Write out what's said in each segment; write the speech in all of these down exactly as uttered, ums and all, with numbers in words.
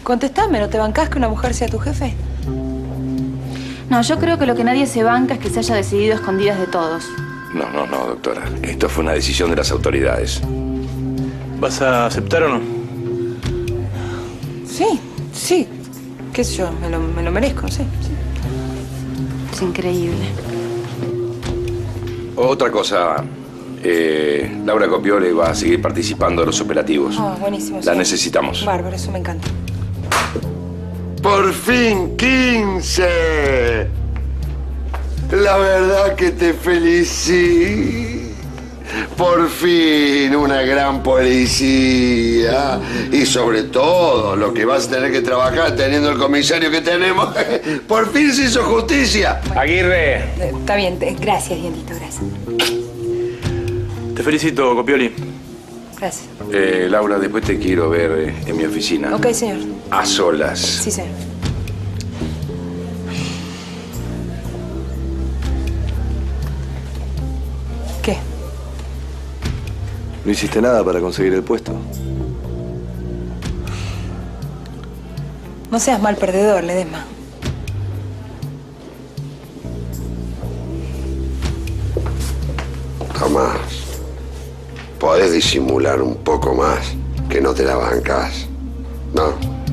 Contestame, ¿no te bancás que una mujer sea tu jefe? No, yo creo que lo que nadie se banca es que se haya decidido a escondidas de todos. No, no, no, doctora. Esto fue una decisión de las autoridades. ¿Vas a aceptar o no? Sí, sí. ¿Qué sé yo? Me lo, me lo merezco, sí, sí. Es increíble. Otra cosa. Eh, Laura Copiole va a seguir participando de los operativos. Ah, buenísimo. La sí. necesitamos. Bárbaro, eso me encanta. ¡Por fin, quince! La verdad que te felicito. Por fin, una gran policía. Y sobre todo, lo que vas a tener que trabajar teniendo el comisario que tenemos. Por fin se hizo justicia. Aguirre. Eh, está bien, te- gracias, Dientito, gracias. Te felicito, Copioli. Gracias. Eh, Laura, después te quiero ver eh, en mi oficina. Ok, señor. A solas. Sí, señor. ¿Qué? No hiciste nada para conseguir el puesto. No seas mal perdedor, Ledesma. Tomás, podés disimular un poco más que no te la bancas, ¿no?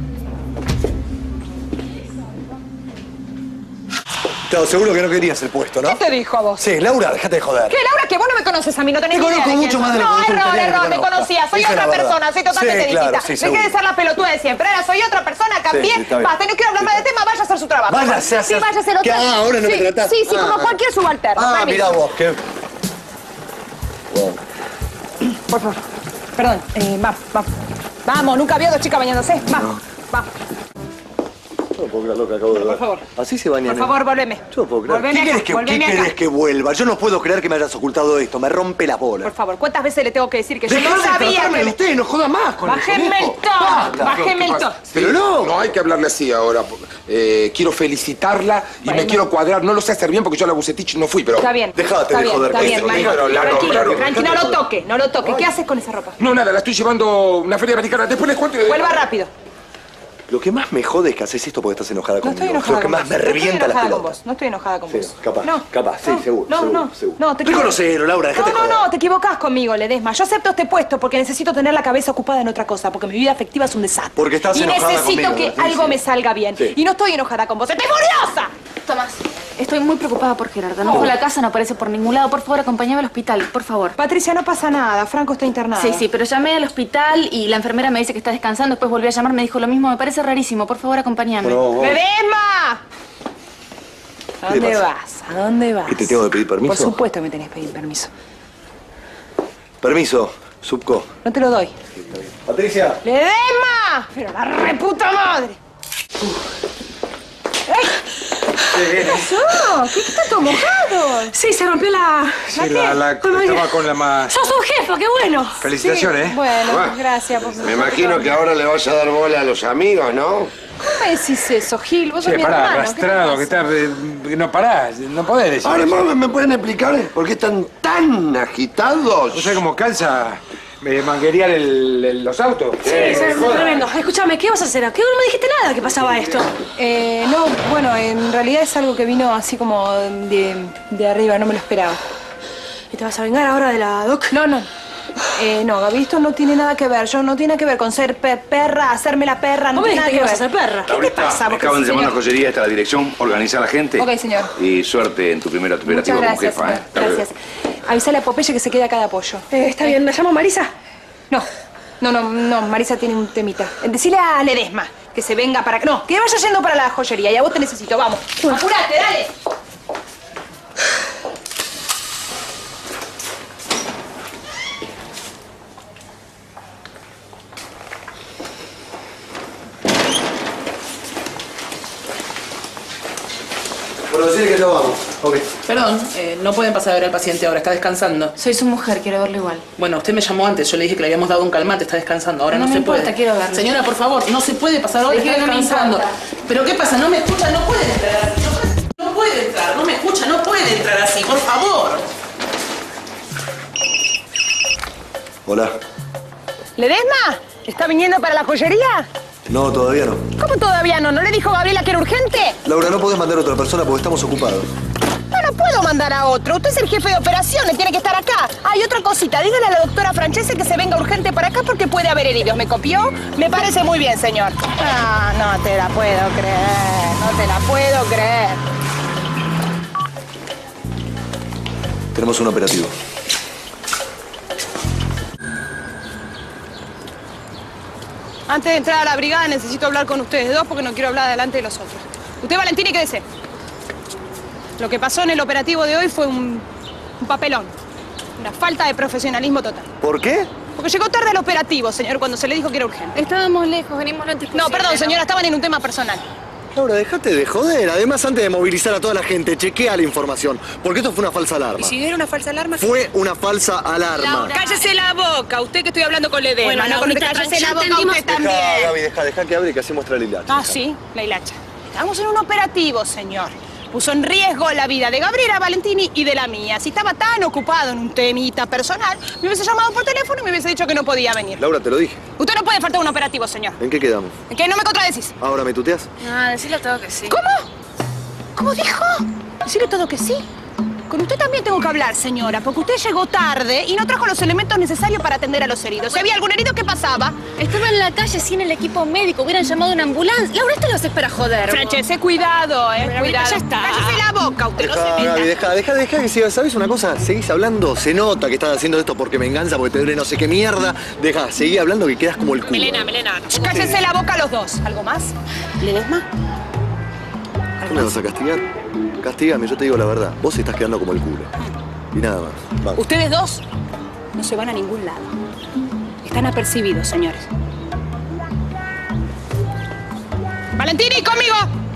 Claro, seguro que no querías el puesto, ¿no? ¿Qué te dijo a vos? Sí, Laura, déjate de joder. ¿Qué, Laura? Que vos no me conoces a mí, no tenés Te ni idea conozco de quién mucho soy. más de lo que No, vos te error, gustaría que error, te me conozca. conocía. Soy Dice la otra verdad. persona, soy totalmente Sí, claro, distinta. sí, Dejé seguro. de ser la pelotuda de siempre. Ahora soy otra persona, cambié. Sí, está bien. Basta, no quiero hablar más de tema, vaya a hacer su trabajo. Váyase a hacer- Sí, vaya a hacer otra. ¿Qué? Ah, ahora no me sí, tratás. Sí, sí, Ah, como ah. cualquier subalterno. Ah, permiso. mirá vos, qué... Bueno. Por favor. Perdón, eh, vamos, vamos. Vamos, nunca había dos chicas bañándose. Vamos, vamos. No puedo creer lo que acabo de ver. Por favor. Así se bañan. Por favor, volveme. Yo no puedo creer. Volveme ¿Qué acá, querés que, volveme ¿qué acá. querés que vuelva? Yo no puedo creer que me hayas ocultado esto. Me rompe la bola. Por favor, ¿cuántas veces le tengo que decir que yo Dejá no de sabía tratarme que... de usted, no joda más con Bájenme eso, el viejo. tono, Basta. bájenme el ¿Qué tono. pasa? Pero Sí, no. No hay que hablarle así ahora. Eh, quiero felicitarla y Bueno. me quiero cuadrar. No lo sé hacer bien porque yo a la Bucetich no fui, pero... Está bien. Dejate está de bien, joder Está con bien, esto, Mari. pero la Tranquilo, nombraron. tranquilo, no lo toque, no lo toque. ¿Qué haces con esa ropa? No, nada, la estoy llevando a una feria americana. Después les cuento... y- Vuelva rápido. Lo que más me jode es que haces esto porque estás enojada No conmigo. estoy enojada Lo que con más vos. me No estoy revienta las enojada con pelotas. vos. No estoy enojada con Sí, vos. capaz, No. capaz, sí, no, seguro, No, seguro, no, seguro. no, te Reconocelo, Laura, No, dejate no, joder. no, te equivocás conmigo, Ledesma. Yo acepto este puesto porque necesito tener la cabeza ocupada en otra cosa, porque mi vida afectiva es un desastre. Porque estás y enojada necesito conmigo, que lo estoy algo me diciendo. salga bien. Sí. Y no estoy enojada con vos. ¡Estoy furiosa! Tomás, estoy muy preocupada por Gerardo. No fue a la casa, no aparece por ningún lado. Por favor, acompáñame al hospital, por favor. Patricia, no pasa nada. Franco está internado. Sí, sí, pero llamé al hospital y la enfermera me dice que está descansando. Después volví a llamar, me dijo lo mismo. Me parece rarísimo. Por favor, acompáñame. No, vos- ¡Ledesma! ¿A ¿Qué dónde pasa? vas? ¿A dónde vas? ¿Que te tengo que pedir permiso? Por supuesto que me tenés que pedir permiso. Permiso, Subco. No te lo doy. Patricia. ¡Ledesma! ¡Pero la reputa madre! ¡Ay! ¿Qué pasó? ¿Qué está todo mojado? Sí, se rompió la... Sí, la, la, estaba con la más... ¡Sos un jefe, qué bueno! Felicitaciones, ¿eh? Bueno, Bueno, gracias. Por Me imagino que ahora le vas a dar bola a los amigos, ¿no? ¿Cómo me decís eso, Gil? Vos sos Che, mi pará, hermano. arrastrado, que ¿Qué te está... eh, que no parás, no podés decir Ahora, eso. mamá, ¿me pueden explicar por qué están tan agitados? ¿No sabés cómo calza eh, manguerear el- el- los autos? Sí, es tremendo. Escúchame, ¿qué vas a hacer? ¿Qué no me dijiste nada que pasaba esto? pasa? Eh, no, bueno, en realidad es algo que vino así como de, de arriba, no me lo esperaba. ¿Y te vas a vengar ahora de la doc? No, no. Eh, no, Gaby, esto no tiene nada que ver. Yo no tiene nada que ver con ser pe- perra, hacerme la perra, no ¿Vos me tiene nada dijiste que que ver. ibas a ser perra? ¿Qué te Laurita, pasa? me Porque acaban sí, de llamar a la señor. joyería, está la dirección, organiza a la gente. Ok, señor. Y suerte en tu primer operativo Muchas como gracias, jefa, ¿eh? señor. Gracias. Avisale a Popeye que se quede acá de apoyo. Eh, está bien, ¿la llamo Marisa? No, no, no, no, Marisa tiene un temita. Decile a Ledesma que se venga para acá. No, que vaya yendo para la joyería y a vos te necesito, vamos. Apurate, dale. Bueno, decirle que ya vamos. Ok. Perdón, eh, no pueden pasar a ver al paciente ahora, está descansando. Soy su mujer, quiero verlo igual. Bueno, usted me llamó antes, yo le dije que le habíamos dado un calmante, está descansando, ahora no, No se me importa, puede. quiero verlo. Señora, por favor, no se puede pasar ahora, Es está que no me descansando. importa. ¿Pero qué pasa? No me escucha, no puede entrar. No, no puede entrar, no me escucha, no puede entrar así, por favor. Hola. ¿Ledesma? ¿Está viniendo para la joyería? No, todavía no. ¿Cómo todavía no? ¿No le dijo Gabriela que era urgente? Laura, no podés mandar a otra persona porque estamos ocupados. No, no puedo mandar a otro. Usted es el jefe de operaciones, tiene que estar acá. Hay otra cosita, dígale a la doctora Francese que se venga urgente para acá porque puede haber heridos. ¿Me copió? Me parece muy bien, señor. Ah, no te la puedo creer, no te la puedo creer. Tenemos un operativo. Antes de entrar a la brigada necesito hablar con ustedes dos porque no quiero hablar delante de los otros. Usted, Valentini, quédese. Lo que pasó en el operativo de hoy fue un, un papelón. Una falta de profesionalismo total. ¿Por qué? Porque llegó tarde al operativo, señor, cuando se le dijo que era urgente. Estábamos lejos, venimos lo antes No, posible, perdón, señora, estaban en un tema personal. Laura, dejate de joder. Además, antes de movilizar a toda la gente, chequea la información. Porque esto fue una falsa alarma. ¿Y si era una falsa alarma? Fue una falsa alarma. Laura. Cállese la boca, usted que estoy hablando con Ledesma. Bueno, no, con Laurita, cállese la ya boca entendimos. usted también. Deja, Gaby, deja, deja que hable y que hacemos la hilacha. Ah, sí, la hilacha. Estamos en un operativo, señor. Puso en riesgo la vida de Gabriela Valentini y de la mía. Si estaba tan ocupado en un temita personal, me hubiese llamado por teléfono y me hubiese dicho que no podía venir. Laura, te lo dije. Usted no puede faltar un operativo, señor. ¿En qué quedamos? ¿En qué no me contradecís? ¿Ahora me tuteas? Ah, decirle todo que sí. ¿Cómo? ¿Cómo dijo? Decirle todo que sí. Con usted también tengo que hablar, señora, porque usted llegó tarde y no trajo los elementos necesarios para atender a los heridos. Si había algún herido, ¿qué pasaba? Estaba en la calle sin el equipo médico, hubieran llamado una ambulancia. Laura, esto lo haces para joder. Francese, cuidado, eh, Pero, cuidado. ya está. Cállese la boca, usted no se Deja, meta. Gaby, deja, deja, deja que sigas. ¿Sabes una cosa? Seguís hablando, se nota que estás haciendo esto porque me enganza, porque te duele no sé qué mierda. Deja, seguí hablando que quedas como el culo. Melena, Melena. Cállense la boca los dos. ¿Algo más? ¿Ledesma? ¿Tú me vas a castigar? Castígame, yo te digo la verdad. Vos estás quedando como el culo. Y nada más. Vamos. Ustedes dos no se van a ningún lado. Están apercibidos, señores. ¡Valentini, conmigo!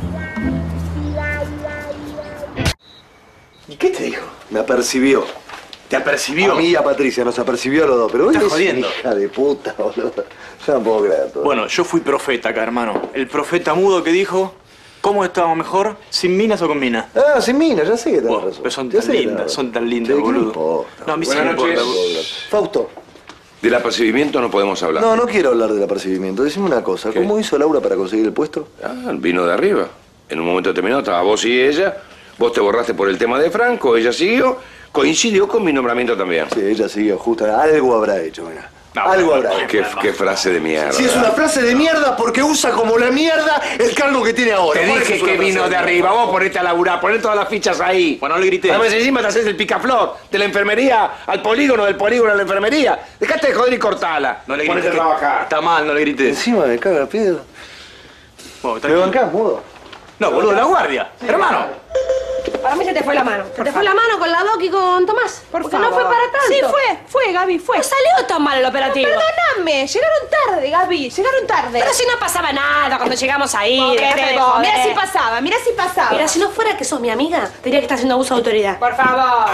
¿Y qué te dijo? Me apercibió. ¿Te apercibió? A mí y a Patricia nos apercibió a los dos. Pero Estás es jodiendo. hija de puta, boludo. Yo no puedo creer todo. Bueno, yo fui profeta acá, hermano. El profeta mudo que dijo, ¿cómo estábamos mejor? ¿Sin minas o con minas? Ah, sin mina, ya sé que tenés Bueno, razón. pero son Ya tan sé que tenés lindas, razón. son tan lindas, Sí, ¿qué boludo. me importa? No, a mí sí Buenas me importa. noches. Fausto, Del apercibimiento no podemos hablar. no, no quiero hablar del apercibimiento. Decime una cosa. ¿Qué? ¿Cómo hizo Laura para conseguir el puesto? Ah, vino de arriba. En un momento determinado estaba vos y ella. Vos te borraste por el tema de Franco, ella siguió. Coincidió con mi nombramiento también. Sí, ella siguió justo. Algo habrá hecho, mira. No, Algo bueno, habrá hecho. Qué, qué frase de mierda. Sí, es una frase de mierda porque usa como la mierda el cargo que tiene ahora. Te Por eso dije es una que frase vino de arriba. Vos ponete a laburar, poné todas las fichas ahí. Bueno, no le grité. Además, encima te haces el picaflor de la enfermería al polígono, del polígono a la enfermería. Dejate de joder y cortala. No le Ponete grité. a trabajar. Está mal, no le grité. Encima me caga el pedo. Bueno, ¿Me tranquilo. bancás, mudo? No, boludo, la guardia. Hermano. Para mí se te fue la mano. Se Por te fue la mano con la Doc y con Tomás. Por Porque favor. no fue para tanto. Sí, fue, fue, Gaby, fue. No salió tan mal el operativo. Perdóname, llegaron tarde, Gaby, llegaron tarde. Pero si no pasaba nada cuando llegamos ahí. dejate de Mira joder. si pasaba, mira si pasaba. Mira, si no fuera que sos mi amiga, diría que estás haciendo abuso de autoridad. Por favor.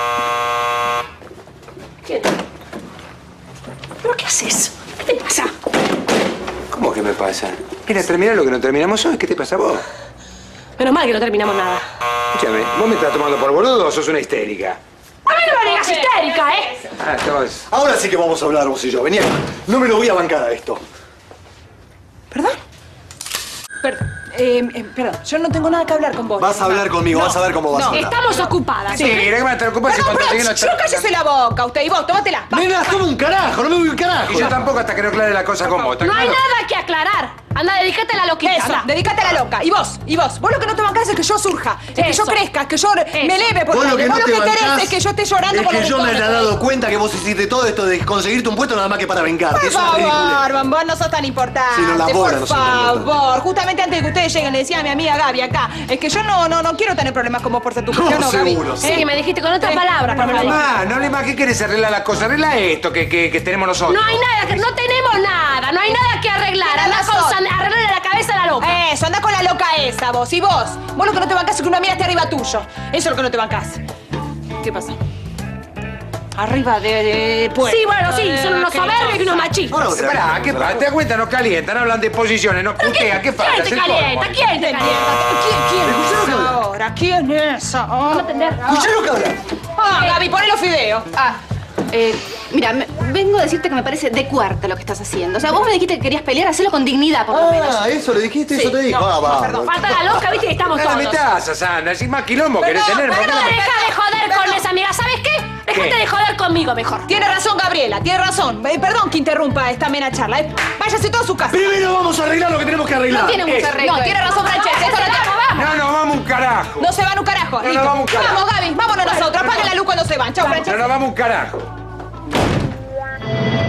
¿Quién? ¿Pero qué haces? ¿Qué te pasa? ¿Cómo que me pasa? Mira, terminar lo que no terminamos hoy. ¿Qué te pasa a vos? Menos mal que no terminamos nada. Escúchame, ¿vos me estás tomando por boludo o sos una histérica? A mí no me digas histérica, ¿eh? Ah, estabas... Ahora sí que vamos a hablar vos y yo. Vení acá. No me lo voy a bancar a esto. ¿Perdón? Perdón. Eh, eh, perdón, yo no tengo nada que hablar con vos. Vas a hablar conmigo, vas a ver cómo vas a hablar. Estamos ocupadas. Sí, mira que me te ocupas y Perdón, cuando pero lleguen los yo cállese la boca, usted y vos, tómatela. Va. Nena, toma un carajo, no me voy un carajo. Y yo tampoco hasta que no aclare la cosa con vos. ¿está No hay claro? nada que aclarar. Anda, dedícate a la loquita. Eso, anda. dedícate a la loca. Y vos, y vos. Vos lo que no te bancás es que yo surja, es que yo Eso. crezca, es que yo me eleve por Vos lo que no vos te lo que querés bancás es que yo esté llorando es por que los yo me buzones. haya dado cuenta que vos hiciste todo esto de conseguirte un puesto nada más que para vengarte. Por Es una ridiculez. favor, bombón, no sos tan importante. Sí, no, las bolas por no son tan importantes. favor. Justamente antes de que ustedes lleguen, le decía a mi amiga Gaby acá, es que yo no, no, no quiero tener problemas con vos por ser tu No, mujer, no, Gaby. seguro, Sí, que me dijiste con otras Eh, palabras. no, pero me lo dijiste. Mamá, no le más, ¿qué querés arreglar la cosa? Arregla esto que, que, que tenemos nosotros. No hay nada, que no tenemos nada, no hay nada que arreglar. Tienes Anda con razón. san- arreglarle la cabeza a la loca. Eso, anda con la loca esa, vos. Y vos, vos lo que no te bancás es que una mina esté arriba tuyo. Eso es lo que no te bancás. ¿Qué pasa? Arriba de... de pues. Sí, bueno, sí, son unos soberbios y unos machistas. Ahora vos te Pará, bancás. ¿qué pasa? ¿Te das cuenta? No calientan, hablan de posiciones, no putea, ¿qué pasa? ¿Quién Es te el calienta? colmo. ¿Quién te calienta? ¿Quién, quién ¿Escucharon es que habla? ahora? ¿Quién es ahora? No entender. Escuchá lo que habla. Ah, Gaby, poné los fideos. Ah, eh, Mira, me- vengo a decirte que me parece de cuarta lo que estás haciendo. O sea, vos me dijiste que querías pelear, hacelo con dignidad, por lo menos. Ah, eso le dijiste, eso Sí, te dijo. no, ah, va. Perdón, falta la loca, viste que estamos No la todos. metas, Sandra. Si más quilombo querés tener. ¿por qué Pero no? deja de joder con esa amiga, ¿sabes qué? Dejate de joder conmigo mejor. Tiene razón, Gabriela, tiene razón. Eh, perdón que interrumpa esta amena charla. eh. Váyase toda a su casa. Primero vamos a arreglar lo que tenemos que arreglar. No tiene mucho arreglo. No, tiene razón, Francesca. Esto no te- No, no, vamos un carajo. No se van un carajo. No, no, listo. vamos un carajo. Vamos, Gaby, vámonos nosotros. Apaguen la luz cuando se van. Chao, No, Francesca. no, vamos un carajo.